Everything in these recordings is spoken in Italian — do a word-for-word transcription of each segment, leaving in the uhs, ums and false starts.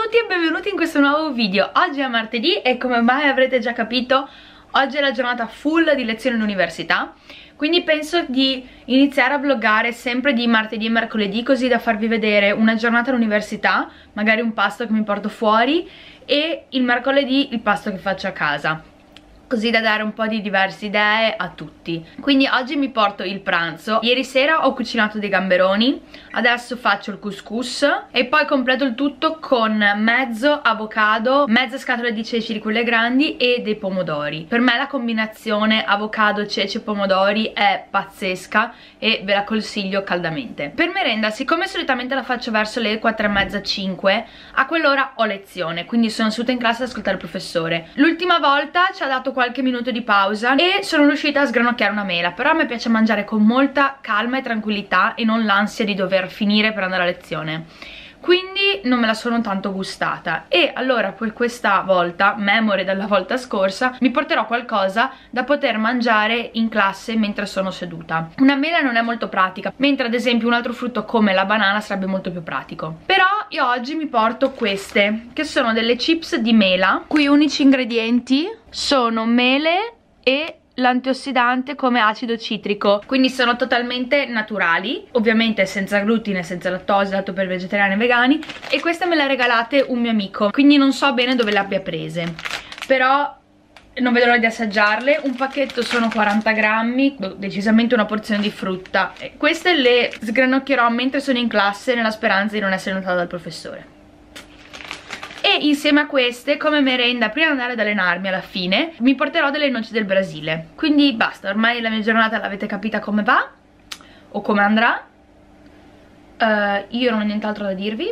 tutti e benvenuti in questo nuovo video. Oggi è martedì e come mai avrete già capito, oggi è la giornata full di lezioni all'università. Quindi penso di iniziare a vloggare sempre di martedì e mercoledì, così da farvi vedere una giornata all'università, magari un pasto che mi porto fuori, e il mercoledì il pasto che faccio a casa, così da dare un po' di diverse idee a tutti. Quindi oggi mi porto il pranzo. Ieri sera ho cucinato dei gamberoni, adesso faccio il couscous e poi completo il tutto con mezzo avocado, mezza scatola di ceci di quelle grandi e dei pomodori. Per me la combinazione avocado, ceci e pomodori è pazzesca e ve la consiglio caldamente. Per merenda, siccome solitamente la faccio verso le quattro e mezza cinque, a quell'ora ho lezione, quindi sono seduta in classe ad ascoltare il professore. L'ultima volta ci ha dato qualche minuto di pausa e sono riuscita a sgranocchiare una mela, però a me piace mangiare con molta calma e tranquillità e non l'ansia di dover finire per andare a lezione, quindi non me la sono tanto gustata. E allora per questa volta, memore dalla volta scorsa, mi porterò qualcosa da poter mangiare in classe mentre sono seduta. Una mela non è molto pratica, mentre ad esempio un altro frutto come la banana sarebbe molto più pratico. Però io oggi mi porto queste, che sono delle chips di mela, cui unici ingredienti sono mele e l'antiossidante come acido citrico, quindi sono totalmente naturali, ovviamente senza glutine, senza lattosio, dato per vegetariani e vegani. E queste me le ha regalate un mio amico, quindi non so bene dove le abbia prese, però non vedo l'ora di assaggiarle. Un pacchetto sono quaranta grammi, decisamente una porzione di frutta. E queste le sgranocchierò mentre sono in classe, nella speranza di non essere notata dal professore. E insieme a queste, come merenda, prima di andare ad allenarmi alla fine, mi porterò delle noci del Brasile. Quindi basta, ormai la mia giornata l'avete capita come va o come andrà. uh, Io non ho nient'altro da dirvi,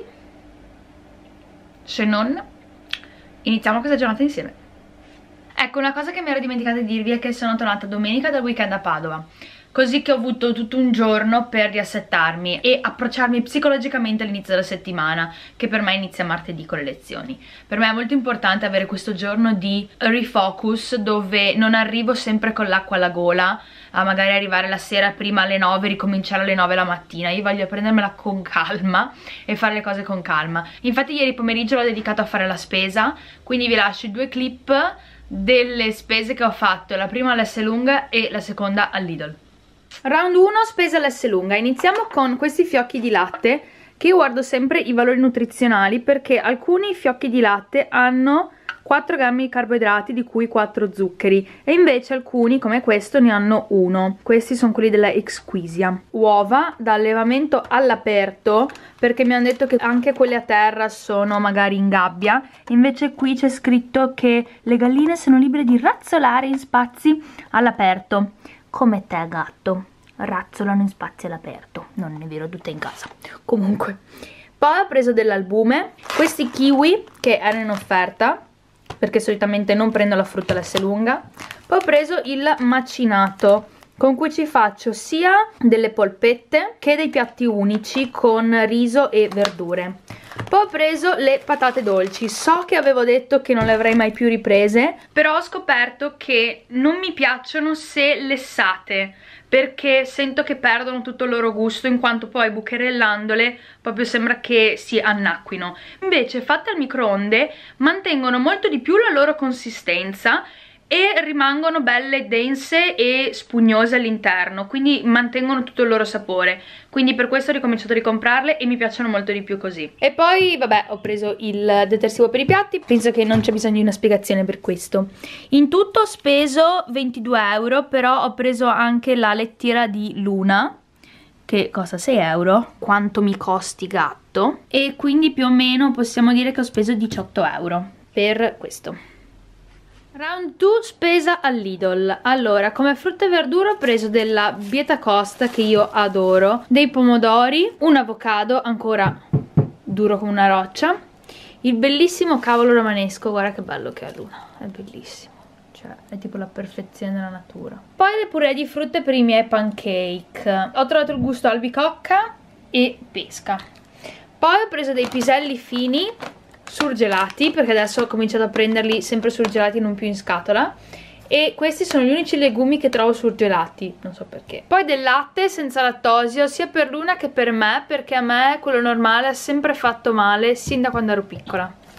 se non iniziamo questa giornata insieme. Ecco, una cosa che mi ero dimenticata di dirvi è che sono tornata domenica dal weekend a Padova, così che ho avuto tutto un giorno per riassettarmi e approcciarmi psicologicamente all'inizio della settimana, che per me inizia martedì con le lezioni. Per me è molto importante avere questo giorno di refocus, dove non arrivo sempre con l'acqua alla gola, a magari arrivare la sera prima alle nove e ricominciare alle nove la mattina. Io voglio prendermela con calma e fare le cose con calma. Infatti ieri pomeriggio l'ho dedicato a fare la spesa, quindi vi lascio i due clip delle spese che ho fatto, la prima all'Esselunga e la seconda all'Idol. Round uno, spesa all'Esselunga. Iniziamo con questi fiocchi di latte, che io guardo sempre i valori nutrizionali, perché alcuni fiocchi di latte hanno quattro grammi di carboidrati, di cui quattro zuccheri, e invece alcuni come questo ne hanno uno. Questi sono quelli della Exquisia. Uova da allevamento all'aperto, perché mi hanno detto che anche quelle a terra sono magari in gabbia, invece qui c'è scritto che le galline sono libere di razzolare in spazi all'aperto, come te gatto, razzolano in spazi all'aperto. Non è vero, tutte in casa. Comunque, poi ho preso dell'albume, questi kiwi che erano in offerta, perché solitamente non prendo la frutta all'Esselunga. Poi ho preso il macinato, con cui ci faccio sia delle polpette che dei piatti unici con riso e verdure. Poi ho preso le patate dolci. So che avevo detto che non le avrei mai più riprese, però ho scoperto che non mi piacciono se lessate, perché sento che perdono tutto il loro gusto, in quanto poi bucherellandole proprio sembra che si annacquino. Invece fatte al microonde mantengono molto di più la loro consistenza e rimangono belle dense e spugnose all'interno, quindi mantengono tutto il loro sapore. Quindi per questo ho ricominciato a ricomprarle e mi piacciono molto di più così. E poi vabbè, ho preso il detersivo per i piatti, penso che non c'è bisogno di una spiegazione per questo. In tutto ho speso ventidue euro, però ho preso anche la lettiera di Luna, che costa sei euro, quanto mi costi gatto, e quindi più o meno possiamo dire che ho speso diciotto euro per questo. Round due, spesa all'Idol. Allora, come frutta e verdura ho preso della Bietacosta, che io adoro, dei pomodori, un avocado ancora duro come una roccia, il bellissimo cavolo romanesco, guarda che bello che è Luna, è bellissimo, cioè è tipo la perfezione della natura. Poi le puree di frutte per i miei pancake. Ho trovato il gusto albicocca e pesca. Poi ho preso dei piselli fini surgelati, perché adesso ho cominciato a prenderli sempre surgelati, non più in scatola, e questi sono gli unici legumi che trovo surgelati, non so perché. Poi del latte senza lattosio, sia per Luna che per me, perché a me quello normale ha sempre fatto male sin da quando ero piccola.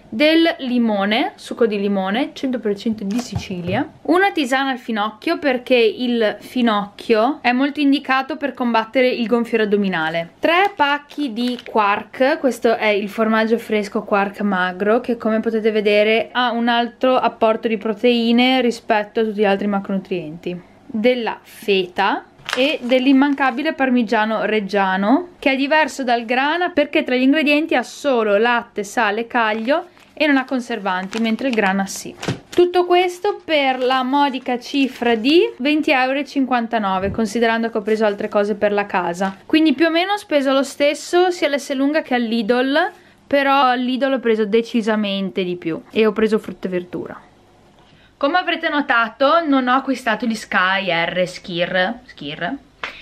del limone, succo di limone, cento per cento di Sicilia, una tisana al finocchio perché il finocchio è molto indicato per combattere il gonfiore addominale, tre pacchi di quark, questo è il formaggio fresco quark magro che come potete vedere ha un altro apporto di proteine rispetto a tutti gli altri macronutrienti, della feta e dell'immancabile parmigiano reggiano che è diverso dal grana perché tra gli ingredienti ha solo latte, sale, caglio e non ha conservanti, mentre il grana sì. Tutto questo per la modica cifra di venti e cinquantanove euro, considerando che ho preso altre cose per la casa. Quindi più o meno ho speso lo stesso sia all'Esselunga che all'Idol, però all'Idol ho preso decisamente di più e ho preso frutta e verdura. Come avrete notato non ho acquistato gli Sky R Skir, Skir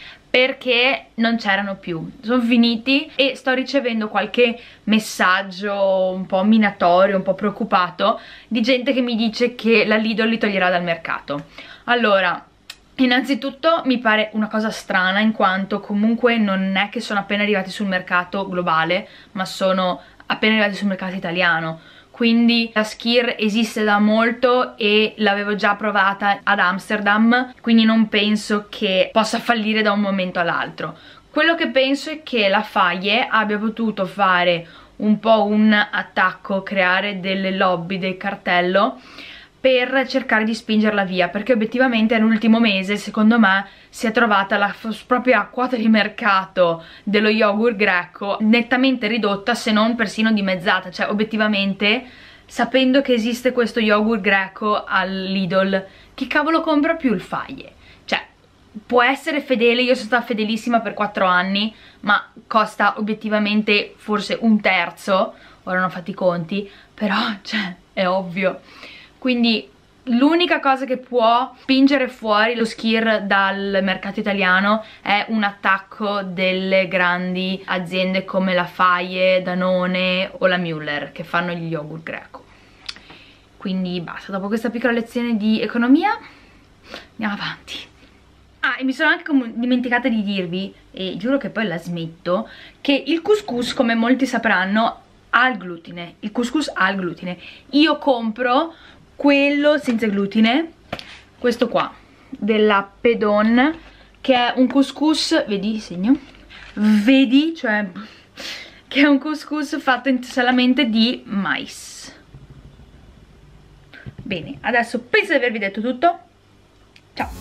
perché non c'erano più, sono finiti e sto ricevendo qualche messaggio un po' minatorio, un po' preoccupato di gente che mi dice che la Lidl li toglierà dal mercato. Allora, innanzitutto mi pare una cosa strana in quanto comunque non è che sono appena arrivati sul mercato globale, ma sono appena arrivati sul mercato italiano. Quindi la Skir esiste da molto e l'avevo già provata ad Amsterdam, quindi non penso che possa fallire da un momento all'altro. Quello che penso è che la Faye abbia potuto fare un po' un attacco, creare delle lobby del cartello per cercare di spingerla via, perché obiettivamente nell'ultimo mese secondo me si è trovata la propria quota di mercato dello yogurt greco nettamente ridotta, se non persino dimezzata. Cioè obiettivamente, sapendo che esiste questo yogurt greco all'Idol, chi cavolo compra più il Faye? Cioè può essere fedele, io sono stata fedelissima per quattro anni, ma costa obiettivamente forse un terzo, ora non ho fatto i conti, però cioè è ovvio. Quindi l'unica cosa che può spingere fuori lo Skir dal mercato italiano è un attacco delle grandi aziende come la Faye, Danone o la Müller che fanno gli yogurt greco. Quindi basta, dopo questa piccola lezione di economia andiamo avanti. Ah, e mi sono anche dimenticata di dirvi, e giuro che poi la smetto, che il couscous, come molti sapranno, ha il glutine. Il couscous ha il glutine. Io compro quello senza glutine, questo qua della Pedon, che è un couscous, vedi, segno, vedi, cioè che è un couscous fatto solamente di mais. Bene, adesso penso di avervi detto tutto. Ciao.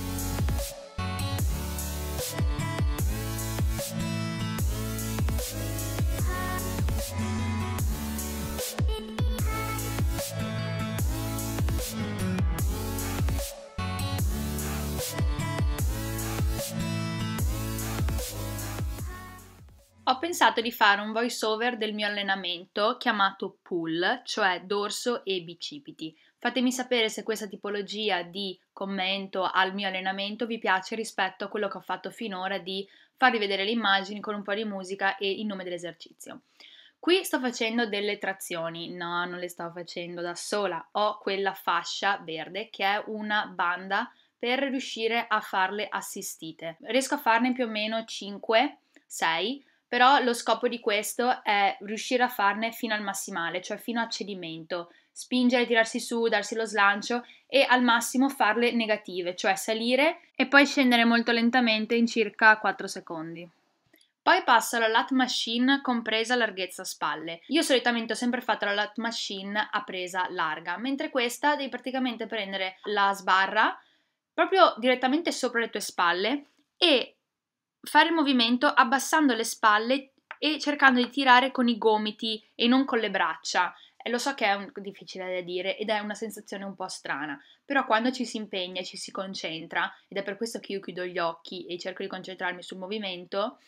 Ho pensato di fare un voice over del mio allenamento chiamato pull, cioè dorso e bicipiti. Fatemi sapere se questa tipologia di commento al mio allenamento vi piace rispetto a quello che ho fatto finora di farvi vedere le immagini con un po' di musica e il nome dell'esercizio. Qui sto facendo delle trazioni, no, non le sto facendo da sola, ho quella fascia verde che è una banda per riuscire a farle assistite. Riesco a farne più o meno cinque sei, però lo scopo di questo è riuscire a farne fino al massimale, cioè fino a cedimento, spingere, tirarsi su, darsi lo slancio e al massimo farle negative, cioè salire e poi scendere molto lentamente in circa quattro secondi. Poi passo alla lat machine compresa larghezza spalle. Io solitamente ho sempre fatto la lat machine a presa larga, mentre questa devi praticamente prendere la sbarra proprio direttamente sopra le tue spalle e fare il movimento abbassando le spalle e cercando di tirare con i gomiti e non con le braccia. E lo so che è un, difficile da dire ed è una sensazione un po' strana, però quando ci si impegna e ci si concentra, ed è per questo che io chiudo gli occhi e cerco di concentrarmi sul movimento,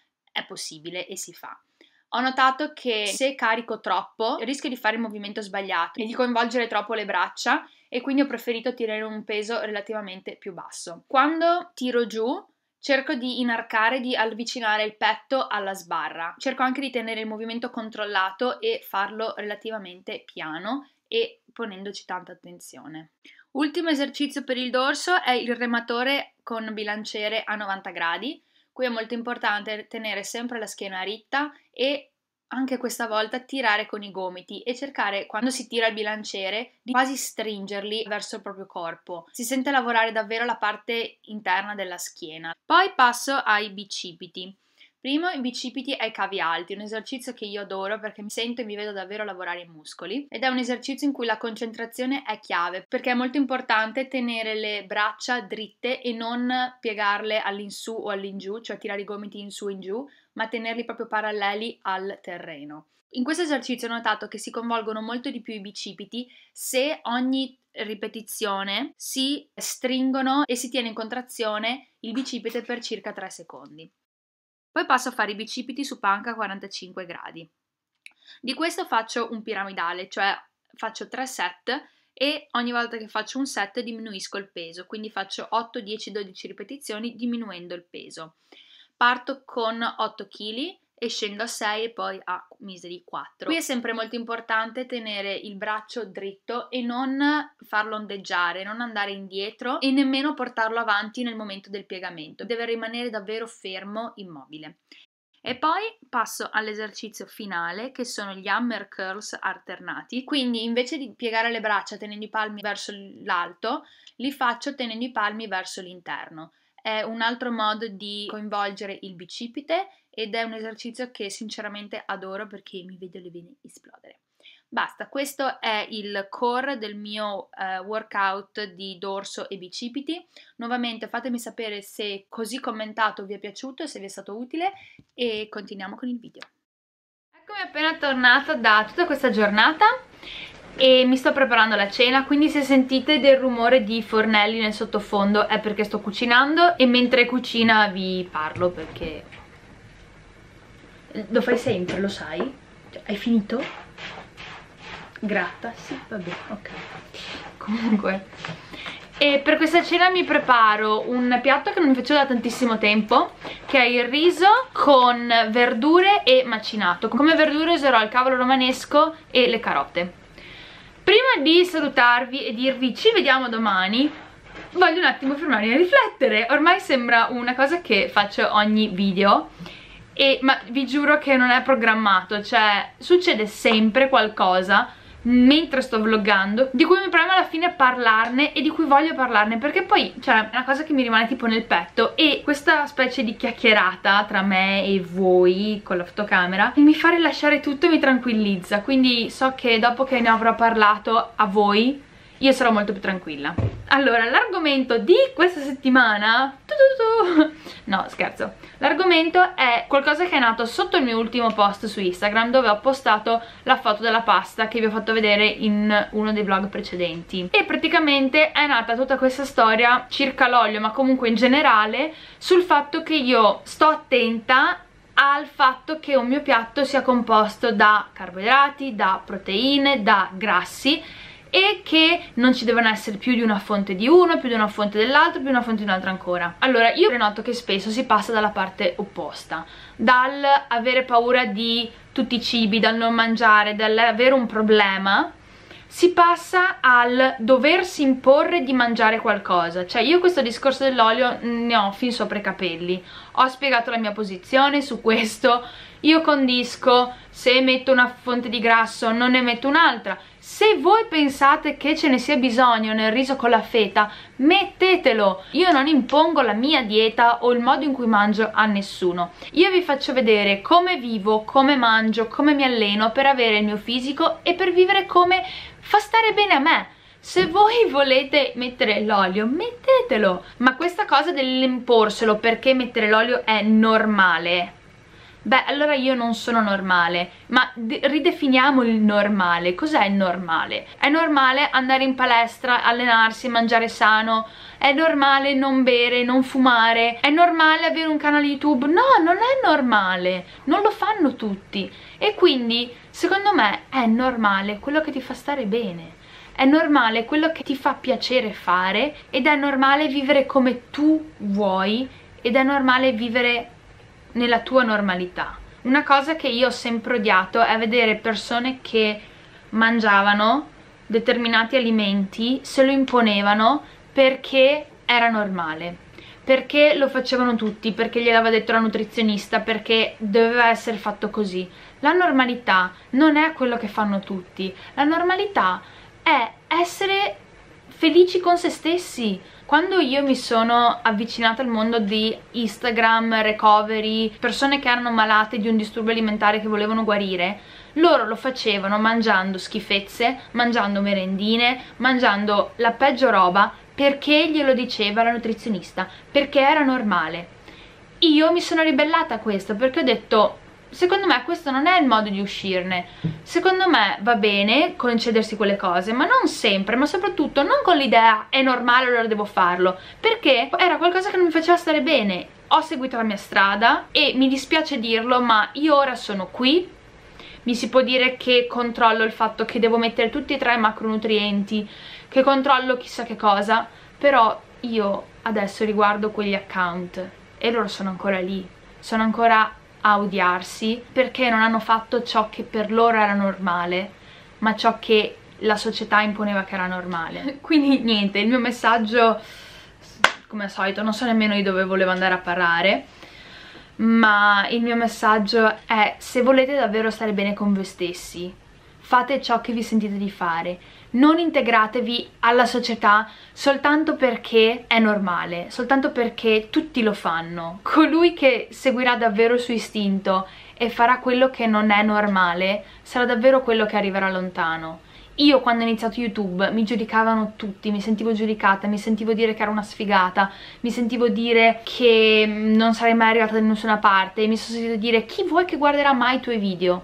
è possibile e si fa. Ho notato che se carico troppo rischio di fare il movimento sbagliato e di coinvolgere troppo le braccia e quindi ho preferito tirare un peso relativamente più basso. Quando tiro giù cerco di inarcare, di avvicinare il petto alla sbarra. Cerco anche di tenere il movimento controllato e farlo relativamente piano e ponendoci tanta attenzione. Ultimo esercizio per il dorso è il rematore con bilanciere a novanta gradi. Qui è molto importante tenere sempre la schiena ritta e anche questa volta tirare con i gomiti e cercare, quando si tira il bilanciere, di quasi stringerli verso il proprio corpo. Si sente lavorare davvero la parte interna della schiena. Poi passo ai bicipiti. Primo i bicipiti ai cavi alti, un esercizio che io adoro perché mi sento e mi vedo davvero lavorare i muscoli, ed è un esercizio in cui la concentrazione è chiave, perché è molto importante tenere le braccia dritte e non piegarle all'insù o all'ingiù, cioè tirare i gomiti in su e in giù, ma tenerli proprio paralleli al terreno. In questo esercizio ho notato che si coinvolgono molto di più i bicipiti se ogni ripetizione si stringono e si tiene in contrazione il bicipite per circa tre secondi. Poi passo a fare i bicipiti su panca a quarantacinque gradi. Di questo faccio un piramidale, cioè faccio tre set e ogni volta che faccio un set diminuisco il peso, quindi faccio otto, dieci, dodici ripetizioni diminuendo il peso. Parto con otto chili e scendo a sei e poi a miseri quattro. Qui è sempre molto importante tenere il braccio dritto e non farlo ondeggiare, non andare indietro e nemmeno portarlo avanti nel momento del piegamento. Deve rimanere davvero fermo, immobile. E poi passo all'esercizio finale, che sono gli hammer curls alternati. Quindi invece di piegare le braccia tenendo i palmi verso l'alto, li faccio tenendo i palmi verso l'interno. È un altro modo di coinvolgere il bicipite ed è un esercizio che sinceramente adoro perché mi vedo le vene esplodere. Basta, questo è il core del mio eh, workout di dorso e bicipiti. Nuovamente fatemi sapere se così commentato vi è piaciuto e se vi è stato utile e continuiamo con il video. Eccomi appena tornata da tutta questa giornata e mi sto preparando la cena, quindi se sentite del rumore di fornelli nel sottofondo è perché sto cucinando e mentre cucina vi parlo perché lo fai sempre, lo sai? Cioè, hai finito? Gratta? Sì, vabbè, ok. Comunque, e per questa cena mi preparo un piatto che non mi facevo da tantissimo tempo, che è il riso con verdure e macinato. Come verdure userò il cavolo romanesco e le carote. Prima di salutarvi e dirvi ci vediamo domani, voglio un attimo fermarmi a riflettere. Ormai sembra una cosa che faccio ogni video, e, ma vi giuro che non è programmato, cioè succede sempre qualcosa mentre sto vloggando di cui mi preme alla fine parlarne e di cui voglio parlarne, perché poi cioè è una cosa che mi rimane tipo nel petto, e questa specie di chiacchierata tra me e voi con la fotocamera mi fa rilasciare tutto e mi tranquillizza, quindi so che dopo che ne avrò parlato a voi io sarò molto più tranquilla. Allora, l'argomento di questa settimana, no scherzo, l'argomento è qualcosa che è nato sotto il mio ultimo post su Instagram, dove ho postato la foto della pasta che vi ho fatto vedere in uno dei vlog precedenti, e praticamente è nata tutta questa storia circa l'olio, ma comunque in generale, sul fatto che io sto attenta al fatto che un mio piatto sia composto da carboidrati, da proteine, da grassi, e che non ci devono essere più di una fonte di uno, più di una fonte dell'altro, più di una fonte di un'altra ancora. Allora, io noto che spesso si passa dalla parte opposta, dal avere paura di tutti i cibi, dal non mangiare, dall'avere un problema, si passa al doversi imporre di mangiare qualcosa. Cioè io questo discorso dell'olio ne ho fin sopra i capelli, ho spiegato la mia posizione su questo, io condisco, se metto una fonte di grasso non ne metto un'altra. Se voi pensate che ce ne sia bisogno nel riso con la feta, mettetelo. Io non impongo la mia dieta o il modo in cui mangio a nessuno. Io vi faccio vedere come vivo, come mangio, come mi alleno per avere il mio fisico e per vivere come fa stare bene a me. Se voi volete mettere l'olio, mettetelo. Ma questa cosa dell'imporselo perché mettere l'olio è normale, beh, allora io non sono normale. Ma ridefiniamo il normale. Cos'è il normale? È normale andare in palestra, allenarsi, mangiare sano. È normale non bere, non fumare. È normale avere un canale YouTube. No, non è normale. Non lo fanno tutti. E quindi, secondo me, è normale quello che ti fa stare bene. È normale quello che ti fa piacere fare. Ed è normale vivere come tu vuoi. Ed è normale vivere nella tua normalità. Una cosa che io ho sempre odiato è vedere persone che mangiavano determinati alimenti, se lo imponevano perché era normale, perché lo facevano tutti, perché gliel'aveva detto la nutrizionista, perché doveva essere fatto così. La normalità non è quello che fanno tutti, la normalità è essere felici con se stessi. Quando io mi sono avvicinata al mondo di Instagram, recovery, persone che erano malate di un disturbo alimentare che volevano guarire, loro lo facevano mangiando schifezze, mangiando merendine, mangiando la peggio roba, perché glielo diceva la nutrizionista, perché era normale. Io mi sono ribellata a questo, perché ho detto, secondo me questo non è il modo di uscirne. Secondo me va bene concedersi quelle cose, ma non sempre, ma soprattutto non con l'idea è normale allora devo farlo, perché era qualcosa che non mi faceva stare bene. Ho seguito la mia strada e mi dispiace dirlo, ma io ora sono qui. Mi si può dire che controllo il fatto che devo mettere tutti e tre i macronutrienti, che controllo chissà che cosa, però io adesso riguardo quegli account e loro sono ancora lì, sono ancora a odiarsi perché non hanno fatto ciò che per loro era normale, ma ciò che la società imponeva che era normale. Quindi niente, il mio messaggio, come al solito, non so nemmeno di dove volevo andare a parlare, ma il mio messaggio è: se volete davvero stare bene con voi stessi, fate ciò che vi sentite di fare, non integratevi alla società soltanto perché è normale, soltanto perché tutti lo fanno. Colui che seguirà davvero il suo istinto e farà quello che non è normale sarà davvero quello che arriverà lontano. Io quando ho iniziato YouTube mi giudicavano tutti, mi sentivo giudicata, mi sentivo dire che ero una sfigata, mi sentivo dire che non sarei mai arrivata da nessuna parte, mi sono sentito dire: chi vuoi che guarderà mai i tuoi video?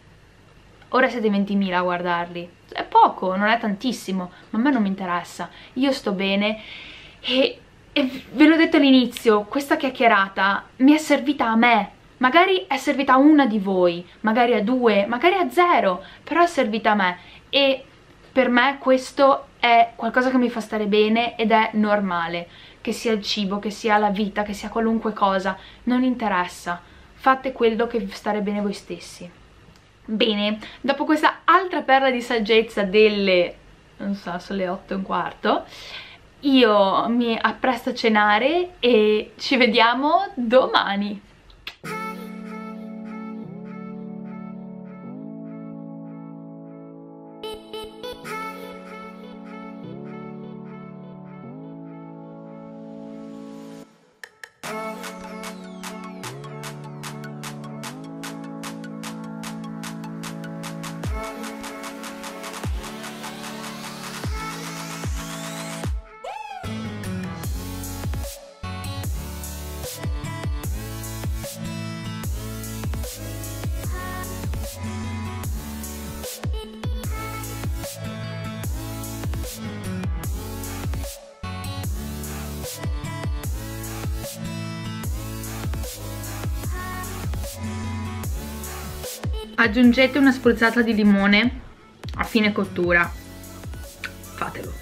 Ora siete ventimila a guardarli, è poco, non è tantissimo, ma a me non mi interessa, io sto bene e, e ve l'ho detto all'inizio, questa chiacchierata mi è servita a me. Magari è servita a una di voi, magari a due, magari a zero, però è servita a me e per me questo è qualcosa che mi fa stare bene ed è normale, che sia il cibo, che sia la vita, che sia qualunque cosa, non interessa, fate quello che vi fa stare bene voi stessi. Bene, dopo questa altra perla di saggezza delle, non so, sono le otto e un quarto, io mi appresto a cenare e ci vediamo domani. Aggiungete una spruzzata di limone a fine cottura, fatelo.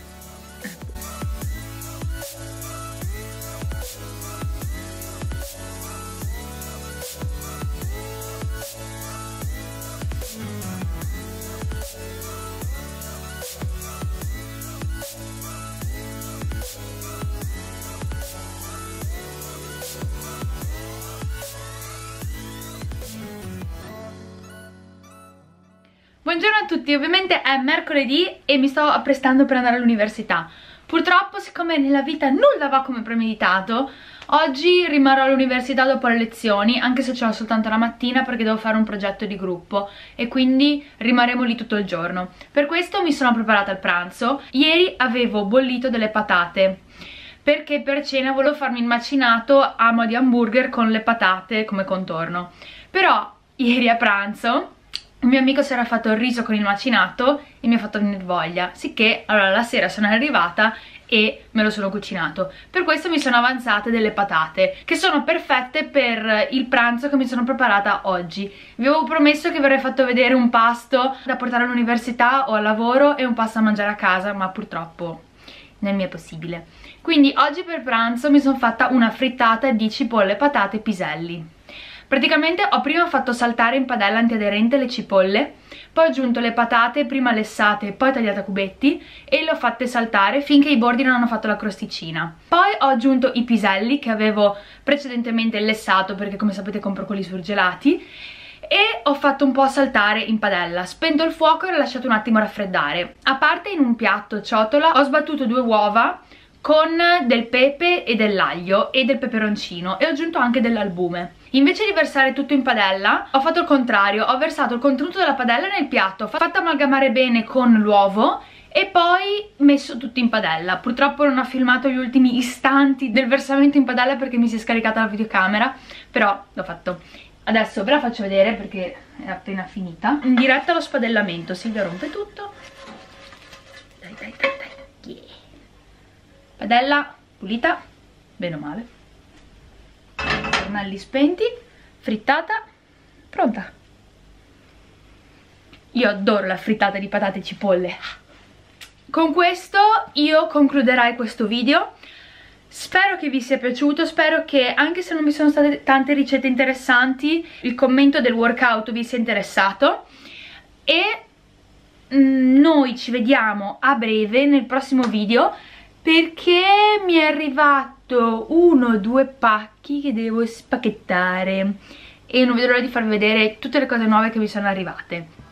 Buongiorno a tutti, ovviamente è mercoledì e mi sto apprestando per andare all'università. Purtroppo, siccome nella vita nulla va come premeditato, oggi rimarrò all'università dopo le lezioni, anche se ce l'ho soltanto la mattina perché devo fare un progetto di gruppo e quindi rimarremo lì tutto il giorno. Per questo mi sono preparata il pranzo. Ieri avevo bollito delle patate perché per cena volevo farmi il macinato a mo' di hamburger con le patate come contorno. Però ieri a pranzo il mio amico si era fatto il riso con il macinato e mi ha fatto venire voglia, sicché allora la sera sono arrivata e me lo sono cucinato. Per questo mi sono avanzate delle patate che sono perfette per il pranzo che mi sono preparata oggi. Vi avevo promesso che vi avrei fatto vedere un pasto da portare all'università o al lavoro e un pasto da mangiare a casa, ma purtroppo non mi è possibile. Quindi oggi per pranzo mi sono fatta una frittata di cipolle, patate e piselli. Praticamente ho prima fatto saltare in padella antiaderente le cipolle, poi ho aggiunto le patate, prima lessate e poi tagliate a cubetti, e le ho fatte saltare finché i bordi non hanno fatto la crosticina. Poi ho aggiunto i piselli che avevo precedentemente lessato, perché come sapete compro quelli surgelati, e ho fatto un po' saltare in padella. Spento il fuoco e l'ho lasciato un attimo raffreddare. A parte, in un piatto ciotola ho sbattuto due uova con del pepe e dell'aglio e del peperoncino, e ho aggiunto anche dell'albume. Invece di versare tutto in padella ho fatto il contrario, ho versato il contenuto della padella nel piatto, ho fatto amalgamare bene con l'uovo e poi messo tutto in padella. Purtroppo non ho filmato gli ultimi istanti del versamento in padella perché mi si è scaricata la videocamera, però l'ho fatto. Adesso ve la faccio vedere perché è appena finita. In diretta lo spadellamento, Silvia rompe tutto. Dai dai dai dai, yeah. Padella pulita, bene o male. Fornelli spenti, frittata, pronta. Io adoro la frittata di patate e cipolle. Con questo io concluderei questo video. Spero che vi sia piaciuto, spero che anche se non vi sono state tante ricette interessanti, il commento del workout vi sia interessato, e mm, noi ci vediamo a breve nel prossimo video, perché mi è arrivato uno o due pacchi che devo spacchettare e non vedo l'ora di farvi vedere tutte le cose nuove che mi sono arrivate.